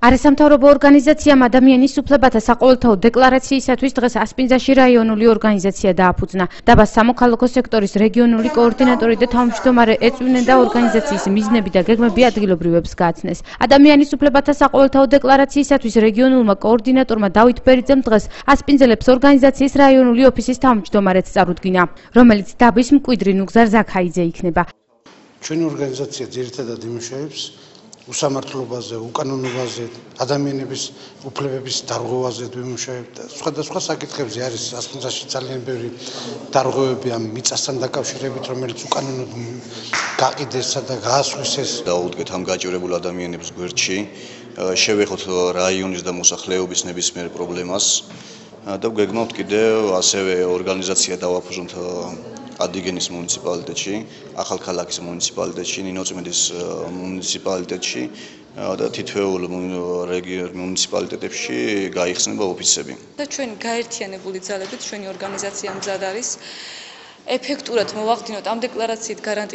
არასამთავრობო ორგანიზაციამ ადამიანის უფლებათა საყოველთაო დეკლარაციისათვის დღეს ასპინძაში რაიონული ორგანიზაცია დააფუძნა. დაბა სამოქალაქო სექტორის რეგიონული კოორდინატორი და თავმჯდომარე ეწვნენ და ორგანიზაციის მიზნები და გეგმები ადგილობრივებს გააცნეს. ადამიანის უფლებათა საყოველთაო დეკლარაციისათვის რეგიონულმა კოორდინატორმა დავით ბერიძემ დღეს ასპინძელებს ორგანიზაციის რაიონული ოფისის თავმჯდომარედ წარუდგინა, რომელიც დაბის მკვიდრი ნუგზარ ზაქაიძე იქნება. ჩვენი ორგანიზაცია ძირითადად იმუშავებს უსამართლობაზე, უკანონობაზე, ადამიანების უფლებების დარღვევაზე ვიმუშავებთ და სხვადასხვა საკითხებზე არის ასპინძაში ძალიან ბევრი დარღვევები ამ მიწასთან დაკავშირებით, რომელიც უკანონოდ გაყიდესა და გაასხვისეს. დაუდგეთ ამ გაჭირებულ ადამიანებს გვერდში, შევეხოთ რაიონის და მოსახლეობის ნებისმიერ პრობლემას და გვეგმავთ კიდევ ასევე ორგანიზაცია დავაფუძნოთ ადგენის მუნიციპალიტეტში, ახალქალაქის მუნიციპალიტეტში, ნინოწმიდის მუნიციპალიტეტში და თითოეულ მუნიციპალიტეტებში გაიხსნება ოფისები. და ჩვენი გაერთიანებული ძალებით ჩვენი ორგანიზაცია მზად არის ეფექტურად მოვახდინოთ ამ დეკლარაციით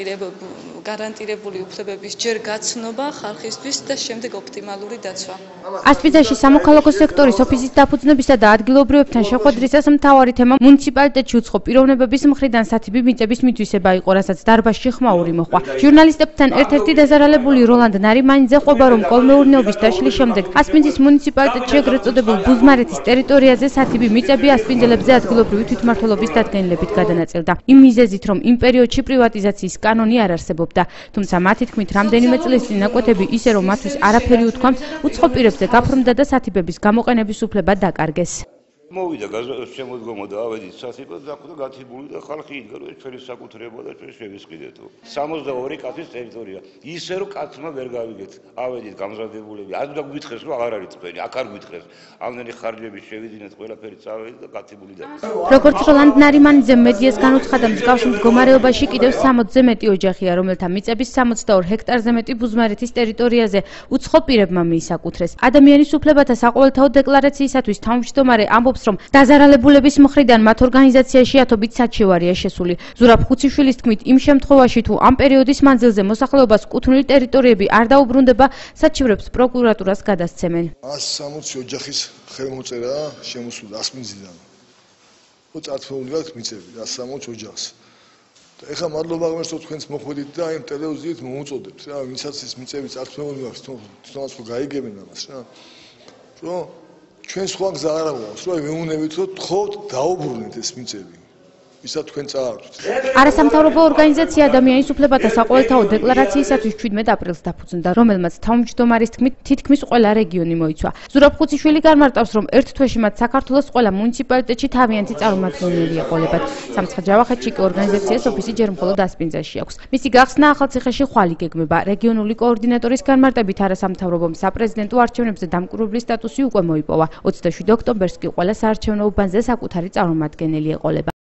გარანტირებული უფლებების ჯერ გაცნობა ხალხისთვის და შემდეგ ოპტიმალური დაცვა. ასპინძაში სამოქალაქო სექტორის ოფისის დაფუძნებისა და ადგილობრივებთან შეხვედრისას მთავარი თემა მუნიციპალიტეტში უცხო პიროვნებების მხრიდან სათიბი მიწების მითვისება იყო, რასაც დარბაზში ხმაური მოჰყვა. ჟურნალისტებთან ერთ-ერთი დაზარალებული როლანდ ნარიმანიძე ყვება, რომ კოლმეურნეობის დაშლის შემდეგ ასპინძის მუნიციპალიტეტში ეგრეთ წოდებულ ბუზმარეთის ტერიტორიაზე სათიბი მიწები ასპინძელებზე ადგილობრივი თვითმმართველობის დადგენილებით გადანაწილდა. იმ მიზეზით, რომ იმ პერიოდში პრივატიზაციის კანონი არ არსებობდა, თუმცა მათი თქმით, რამდენიმე წლის წინ ნაკვეთები ისე რომ მათთვის არაფერი უთქვამს, უცხო პირებზე გაფორმდა და სათიბების გამოყენების უფლება დაკარგეს. მოვიდა შემოდგომა და ავედით სასიპად და გათიბული და ხალხი იდგა, რომ ჩვენი საკუთრება და ჩვენ შევისყიდეთ. 62 კაცის ტერიტორია. ისე რომ კაცმა ვერ გავიგეთ. ავედით გამზადებულები. არ გვითხრეს, რომ აღარ არის თქვენი, აქ არ გვითხრეს. ამდენი ხარჯები შევიდინეთ, ყველაფერი წავედით და გათიბული და. როგორც როლანდ ნარიმანიძემ მედიას განუცხადა, მსგავსი მდგომარეობაში კიდევ 60-ზე მეტი ოჯახია, რომელთა მიწების 62 ჰექტარზე მეტი ბუზმარეთის ტერიტორიაზე უცხო პირებმა მიისაკუთრეს. ადამიანის უფლებათა საყოველთაო დეკლარაციისათვის თავმჯდომარე ამბობს, რომ დაზარალებულების მხრიდან მათ ორგანიზაციაში ათობით საჩივარია შესული. ზურაბ ხუციშვილის თქმით, იმ შემთხვევაში თუ ამ პერიოდის მანძილზე მოსახლეობას კუთვნილი ტერიტორიები არ დაუბრუნდება, საჩივრებს პროკურატურას გადასცემენ. 160 ოჯახის ხელმოწერა შემოსული ასპინძიდან. წარწმუნებული ვართ მიწები 160 ოჯახს. და ეხლა მადლობა ღმერთო თქვენს მოხვედით და აი ტელევიზიით მოუწოდებთ რა, ვინცაც ის მიწები წარწმუნებული ვართ, თვითონაც ხო გაიგებენ ამას რა. რომ ჩვენ სხვა გზა არ აქვს, რომ ვეუნებით რომ თხოვთ დაუბრუნეთ ეს მიწები. ვისაც თქვენ წაართვით. არასამთავრობო ორგანიზაცია ადამიანის უფლებათა საყოველთაო დეკლარაციისათვის 17 აპრილს დაფუძნდა, რომელმაც თავმჯდომარის თქმით თითქმის ყველა რეგიონი მოიცვა. ზურაბ ხუციშვილი განმარტავს, რომ ერთ თვეში მათ საქართველოს ყველა მუნიციპალიტეტში თავიანთი წარმომადგენელი ეყოლებათ. სამცხე-ჯავახეთში კი ორგანიზაციას ოფისი ჯერ მხოლოდ ასპინძაში აქვს. მისი გახსნა ახალციხეში ხვალ იგეგმება. რეგიონული კოორდინატორის განმარტებით არასამთავრობომ საპრეზიდენტო არჩევნებზე დამკვირვებლის სტატუსი უკვე მოიპოვა. 27 ოქტომბერს კი ყველა საარჩევნო უბანზე საკუთარი წარმომადგენელი ეყოლება.